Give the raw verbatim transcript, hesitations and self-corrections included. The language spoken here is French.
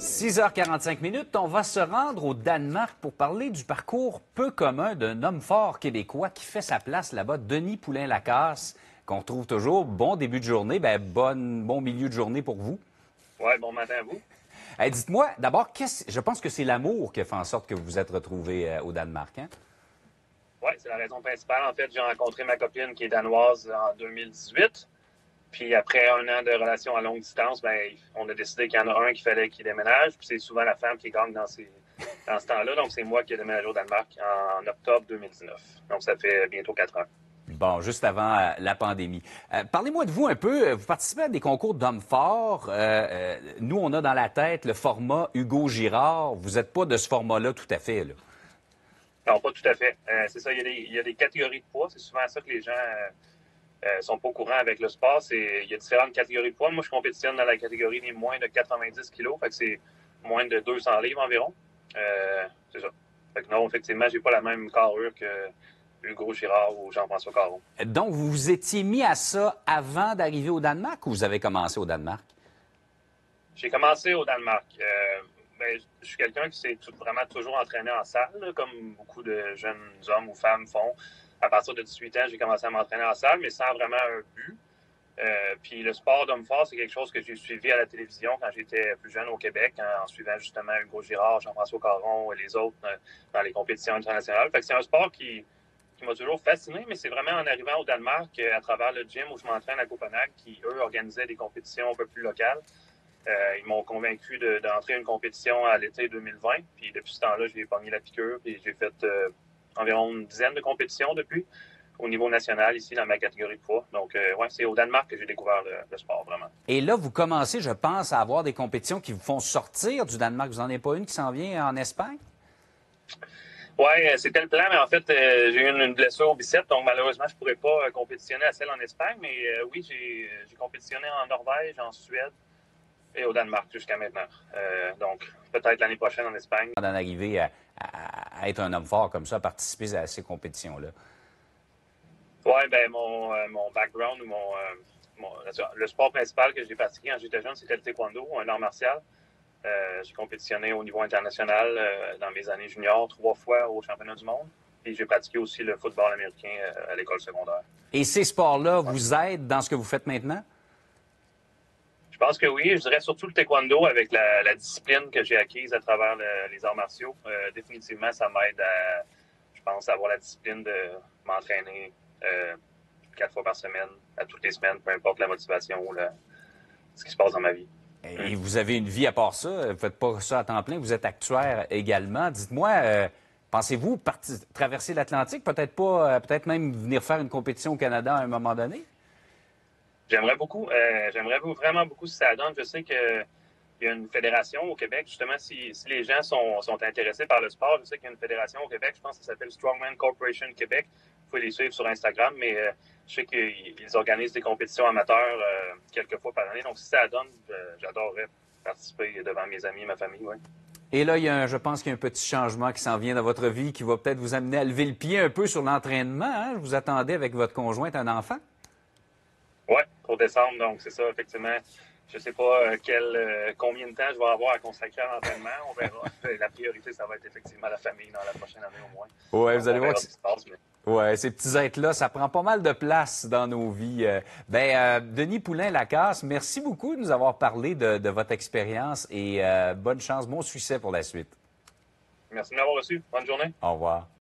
six heures quarante-cinq minutes, on va se rendre au Danemark pour parler du parcours peu commun d'un homme fort québécois qui fait sa place là-bas, Denis Poulain-Lacasse, qu'on retrouve toujours. Bon début de journée, ben bonne, bon milieu de journée pour vous. Oui, bon matin à vous. Hey, dites-moi, d'abord, je pense que c'est l'amour qui a fait en sorte que vous vous êtes retrouvé euh, au Danemark, hein? Oui, c'est la raison principale. En fait, j'ai rencontré ma copine qui est danoise en deux mille dix-huit. Puis après un an de relation à longue distance, ben, on a décidé qu'il y en a un qu'il fallait qu'il déménage. Puis c'est souvent la femme qui gagne dans, ces, dans ce temps-là. Donc c'est moi qui ai déménagé au Danemark en octobre deux mille dix-neuf. Donc ça fait bientôt quatre ans. Bon, juste avant euh, la pandémie. Euh, Parlez-moi de vous un peu. Vous participez à des concours d'hommes forts. Euh, euh, nous, on a dans la tête le format Hugo Girard. Vous n'êtes pas de ce format-là tout à fait, là. Non, pas tout à fait. Euh, c'est ça, il y, a des, il y a des catégories de poids. C'est souvent ça que les gens euh, euh, sont pas au courant avec le sport. C'est, il y a différentes catégories de poids. Moi, je compétitionne dans la catégorie des moins de quatre-vingt-dix kilos. Fait que c'est moins de deux cents livres environ. Euh, c'est ça. Fait que non, effectivement, j'ai pas la même carrure que Hugo Girard ou Jean-François Caron. Donc, vous vous étiez mis à ça avant d'arriver au Danemark ou vous avez commencé au Danemark? J'ai commencé au Danemark. Euh, ben, je suis quelqu'un qui s'est tout, vraiment toujours entraîné en salle, là, comme beaucoup de jeunes hommes ou femmes font. À partir de dix-huit ans, j'ai commencé à m'entraîner en salle, mais sans vraiment un but. Euh, puis le sport d'homme fort, c'est quelque chose que j'ai suivi à la télévision quand j'étais plus jeune au Québec, hein, en suivant justement Hugo Girard, Jean-François Caron et les autres euh, dans les compétitions internationales. Fait que c'est un sport qui, qui m'a toujours fasciné, mais c'est vraiment en arrivant au Danemark, euh, à travers le gym où je m'entraîne à Copenhague, qui, eux, organisaient des compétitions un peu plus locales. Euh, ils m'ont convaincu de, d'entrer une compétition à l'été deux mille vingt. Puis depuis ce temps-là, j'ai pogné la piqûre. Puis j'ai fait euh, environ une dizaine de compétitions depuis, au niveau national, ici, dans ma catégorie de poids. Donc, euh, ouais, c'est au Danemark que j'ai découvert le, le sport, vraiment. Et là, vous commencez, je pense, à avoir des compétitions qui vous font sortir du Danemark. Vous n'en avez pas une qui s'en vient en Espagne? Oui, c'était le plan, mais en fait, euh, j'ai eu une, une blessure au biceps, donc malheureusement, je ne pourrais pas euh, compétitionner à celle en Espagne. Mais euh, oui, j'ai, j'ai compétitionné en Norvège, en Suède et au Danemark jusqu'à maintenant. Euh, donc, peut-être l'année prochaine en Espagne. D'en arriver à, à, à être un homme fort comme ça, à participer à ces compétitions-là. Oui, ben mon, euh, mon background ou mon, euh, mon, le sport principal que j'ai pratiqué quand j'étais jeune, c'était le taekwondo, un art martial. Euh, j'ai compétitionné au niveau international euh, dans mes années juniors trois fois au championnat du monde. Et j'ai pratiqué aussi le football américain euh, à l'école secondaire. Et ces sports-là vous aident dans ce que vous faites maintenant? Je pense que oui. Je dirais surtout le taekwondo avec la, la discipline que j'ai acquise à travers le, les arts martiaux. Euh, définitivement, ça m'aide à, je pense, à avoir la discipline de m'entraîner euh, quatre fois par semaine, à toutes les semaines, peu importe la motivation ou la, ce qui se passe dans ma vie. Et vous avez une vie à part ça, vous ne faites pas ça à temps plein, vous êtes actuaire également. Dites-moi, euh, pensez-vous partir, traverser l'Atlantique, peut-être pas, euh, peut-être même venir faire une compétition au Canada à un moment donné? J'aimerais beaucoup, euh, j'aimerais vraiment beaucoup si ça donne. Je sais qu'il y a une fédération au Québec, justement, si, si les gens sont, sont intéressés par le sport, je sais qu'il y a une fédération au Québec, je pense que ça s'appelle Strongman Corporation Québec. Vous pouvez les suivre sur Instagram, mais euh, je sais qu'ils organisent des compétitions amateurs euh, quelques fois par année. Donc, si ça donne, euh, j'adorerais participer devant mes amis et ma famille, oui. Et là, il y a un, je pense qu'il y a un petit changement qui s'en vient dans votre vie qui va peut-être vous amener à lever le pied un peu sur l'entraînement. Hein? Vous attendez avec votre conjointe un enfant? Oui, pour décembre, donc c'est ça, effectivement. Je ne sais pas euh, quel, euh, combien de temps je vais avoir à consacrer à l'entraînement. On verra. La priorité, ça va être effectivement la famille dans la prochaine année au moins. Oui, donc, vous allez voir. Ce qui se passe, mais... Oui, ces petits êtres-là, ça prend pas mal de place dans nos vies. Euh, ben, euh, Denis Poulain-Lacasse, merci beaucoup de nous avoir parlé de, de votre expérience et euh, bonne chance, bon succès pour la suite. Merci de m'avoir reçu. Bonne journée. Au revoir.